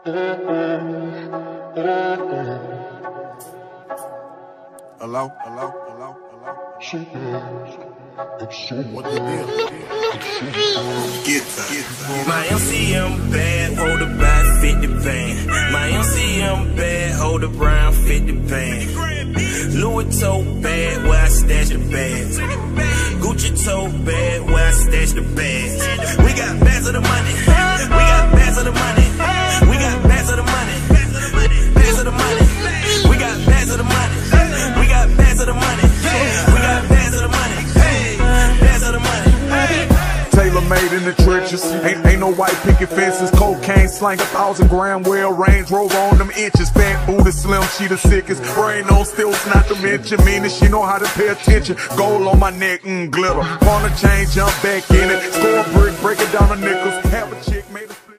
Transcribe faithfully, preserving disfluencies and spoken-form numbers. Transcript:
Hello, hello, hello, hello. What the deal? Get that. My M C M bad, hold about fifty band. My M C M bad, hold around fifty band. Louis toe bad, where I stash the bags. Gucci toe bad, where I stash the bags. We got bags of the money. We got bags of the money. We got bags of the money. Bags of the money. We got bags of the money. We got bags of the money. We got bags of the money. Bags of the money. Tailor made in the trenches. Ain't, ain't no white picket fences. Cocaine slang a thousand gram well. Range Rover on them inches. Fat booty slim, she the sickest. Brain on stilts, not to mention. Meaning she know how to pay attention. Gold on my neck, mmm, glitter. Pawn a chain, jump back in it. Score a brick, break it down to nickels. Have a chick.